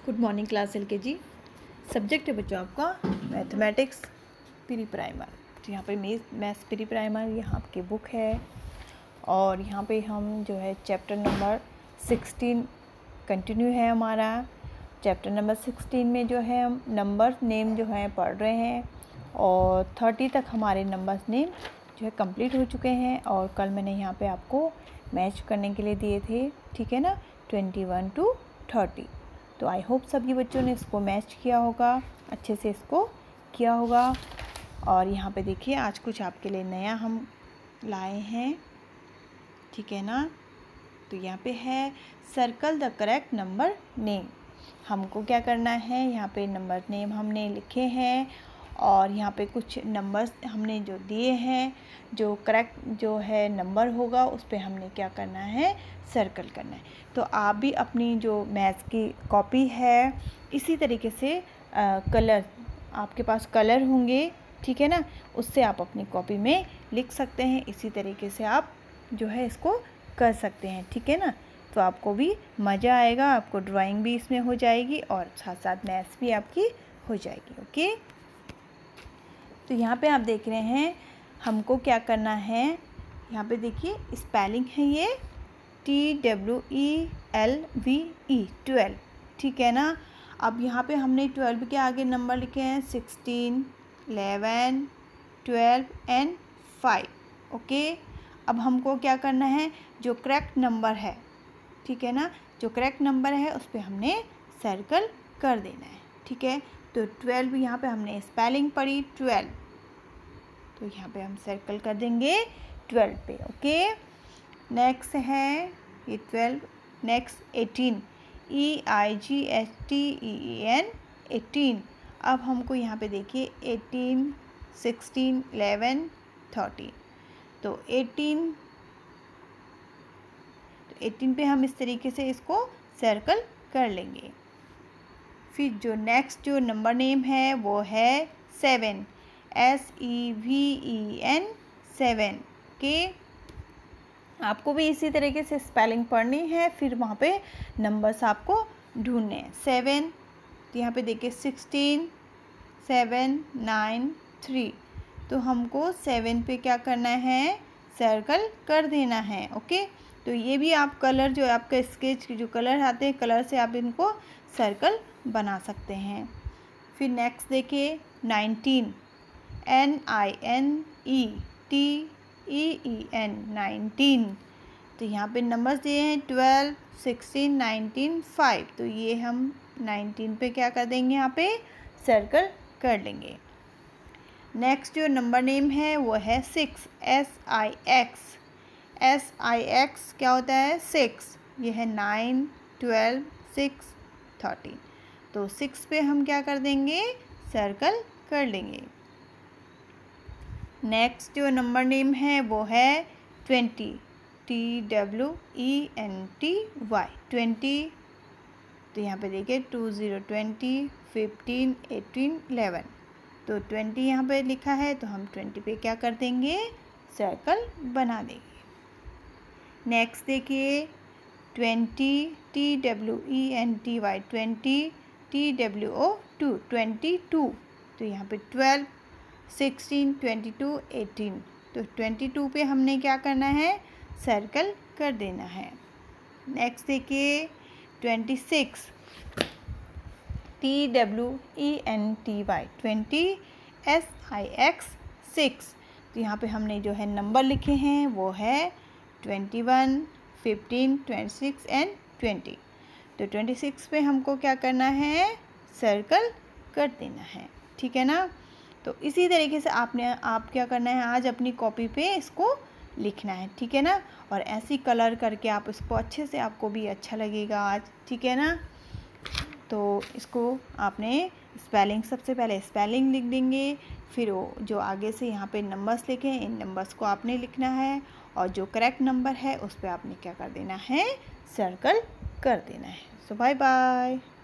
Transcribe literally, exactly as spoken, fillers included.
Good morning class L के जी। Subject है बच्चों आपका मैथमेटिक्स प्री प्राइमर। तो यहाँ पे मैथ्स प्री प्राइमर यहाँ आपकी बुक है और यहाँ पे हम जो है चैप्टर नंबर सिक्सटीन कंटिन्यू है हमारा। चैप्टर नंबर सिक्सटीन में जो है हम नंबर्स नेम जो है पढ़ रहे हैं और थर्टी तक हमारे नंबर्स नेम जो है कंप्लीट हो चुके हैं। और कल मैंने यहाँ पे आपको मैच करने के लिए दिए थे, ठीक है ना, ट्वेंटी वन टू थर्टी। तो आई होप सभी बच्चों ने इसको मैच किया होगा, अच्छे से इसको किया होगा। और यहाँ पे देखिए आज कुछ आपके लिए नया हम लाए हैं, ठीक है ना। तो यहाँ पे है circle the correct number name. हमको क्या करना है, यहाँ पे नंबर नेम हमने लिखे हैं और यहाँ पे कुछ नंबर्स हमने जो दिए हैं, जो करेक्ट जो है नंबर होगा उस पर हमने क्या करना है, सर्कल करना है। तो आप भी अपनी जो मैथ्स की कॉपी है इसी तरीके से आ, कलर आपके पास कलर होंगे, ठीक है ना, उससे आप अपनी कॉपी में लिख सकते हैं। इसी तरीके से आप जो है इसको कर सकते हैं, ठीक है ना। तो आपको भी मज़ा आएगा, आपको ड्राइंग भी इसमें हो जाएगी और साथ साथ मैथ्स भी आपकी हो जाएगी। ओके, तो यहाँ पे आप देख रहे हैं हमको क्या करना है। यहाँ पे देखिए स्पेलिंग है ये T W E L V E twelve, ठीक है ना। अब यहाँ पे हमने ट्वेल्व के आगे नंबर लिखे हैं sixteen, eleven, twelve and five. Okay, अब हमको क्या करना है, जो करेक्ट नंबर है, ठीक है ना, जो करेक्ट नंबर है उस पर हमने सर्कल कर देना है, ठीक है। तो ट्वेल्व यहाँ पे हमने स्पेलिंग पढ़ी ट्वेल्व, तो यहाँ पे हम सर्कल कर देंगे ट्वेल्व पे। ओके, नेक्स्ट है ये twelve. Next eighteen, E I G H T E E N, eighteen. अब हमको यहाँ पे देखिए एटीन, सिक्सटीन, इलेवन, थर्टीन। तो एटीन, तो एटीन पे हम इस तरीके से इसको सर्कल कर लेंगे। फिर जो नेक्स्ट जो नंबर नेम है वो है seven, S E V E N, seven के। आपको भी इसी तरीके से स्पेलिंग पढ़नी है, फिर वहाँ पे नंबर्स आपको ढूंढने हैं। सेवन, तो यहाँ पे देखिए सिक्सटीन, सेवन, नाइन, थ्री। तो हमको सेवन पे क्या करना है, सर्कल कर देना है। ओके, तो ये भी आप कलर जो आपका स्केच के जो कलर आते हैं, कलर से आप इनको सर्कल बना सकते हैं। फिर नेक्स्ट देखिए nineteen, N I N E T E E N, nineteen. तो यहाँ पे नंबर्स दिए हैं ट्वेल्व, सिक्सटीन, नाइनटीन, फाइव। तो ये हम नाइनटीन पे क्या कर देंगे, यहाँ पे सर्कल कर लेंगे। नेक्स्ट जो नंबर नेम है वो है six, S I X, S I X क्या होता है, सिक्स। ये है नाइन, ट्वेल्व, सिक्स, थर्टीन। तो सिक्स पे हम क्या कर देंगे, सर्कल कर लेंगे। नेक्स्ट जो नंबर नेम है वो है twenty, T W E N T Y, twenty. तो यहाँ पे देखिए two zero, twenty, fifteen, eighteen, eleven. तो ट्वेंटी यहाँ पे लिखा है तो हम ट्वेंटी पे क्या कर देंगे, सर्कल बना देंगे। नेक्स्ट देखिए twenty, T W E N T Y, twenty, T W O two, twenty two. तो यहाँ पे twelve, sixteen, twenty two, eighteen. तो ट्वेंटी टू पे हमने क्या करना है, सर्कल कर देना है। नेक्स्ट देखिए twenty six, T W E N T Y, twenty, S I X, six. तो यहाँ पे हमने जो है नंबर लिखे हैं वो है twenty one, fifteen, twenty six and twenty. तो ट्वेंटी सिक्स पे हमको क्या करना है, सर्कल कर देना है, ठीक है ना। तो इसी तरीके से आपने आप क्या करना है, आज अपनी कॉपी पे इसको लिखना है, ठीक है ना। और ऐसी कलर करके आप इसको अच्छे से, आपको भी अच्छा लगेगा आज, ठीक है ना। तो इसको आपने स्पेलिंग, सबसे पहले स्पेलिंग लिख देंगे, फिर वो जो आगे से यहाँ पे नंबर्स लिखे हैं इन नंबर्स को आपने लिखना है और जो करेक्ट नंबर है उस पर आपने क्या कर देना है, सर्कल कर देना है। So bye bye.